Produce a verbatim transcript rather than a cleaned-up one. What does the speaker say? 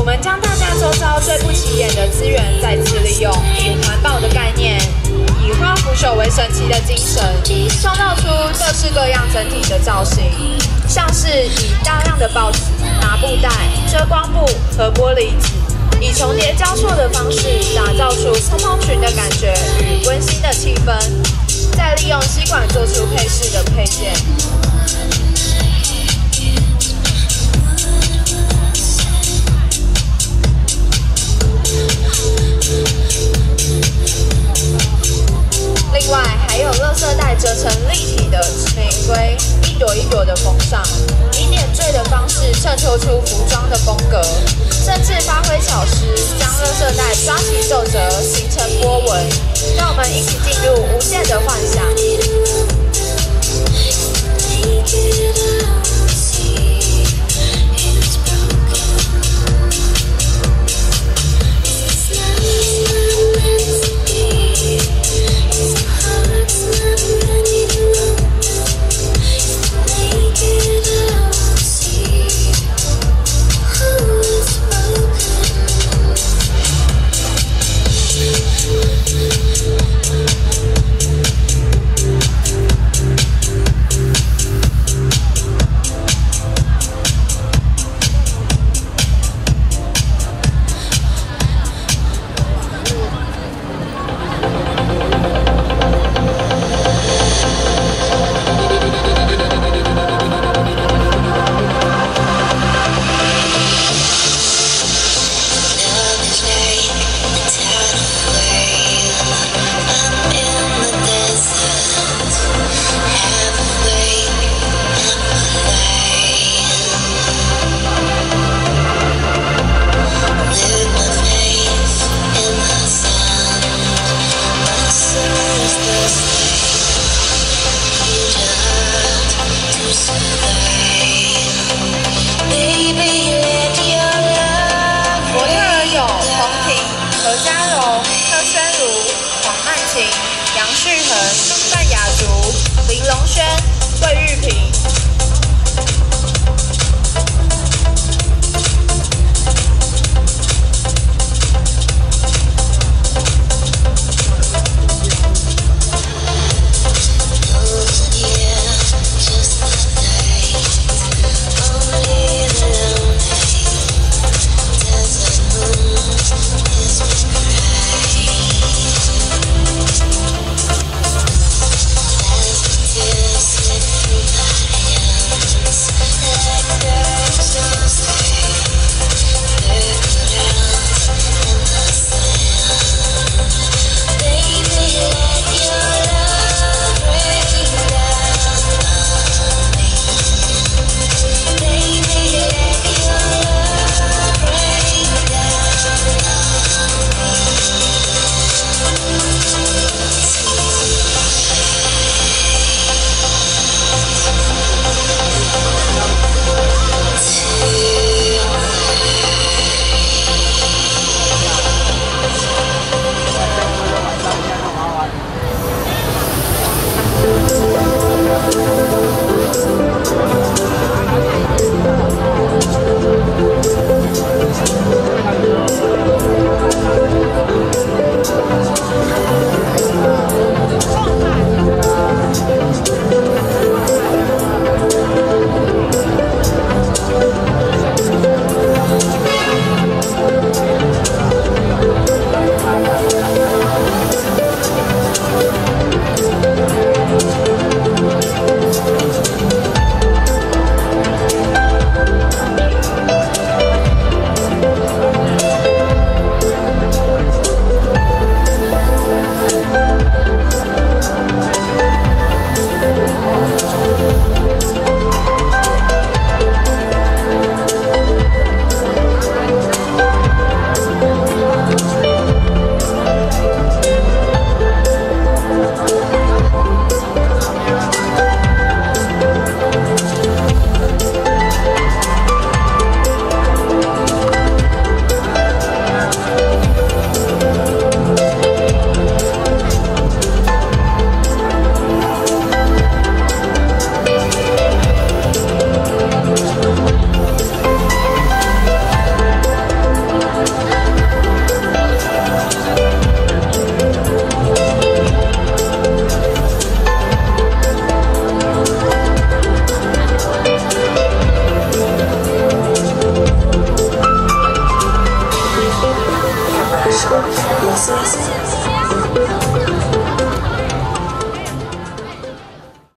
我们将大家周遭最不起眼的资源再次利用，以环保的概念，以花腐朽为神奇的精神，创造出各式各样整体的造型，像是以大量的报纸、麻布袋、遮光布和玻璃纸，以重叠交错的方式打造出蓬蓬裙的感觉与温馨的气氛，再利用吸管做出配饰的配件。另外还有垃圾袋折成立体的玫瑰，一朵一朵的缝上，以点缀的方式衬托出服装的风格，甚至发挥巧思，将垃圾袋抓起皱褶，形成波纹，让我们一起进入无限的幻想。杨旭恒、范雅竹、林龙轩、魏玉萍。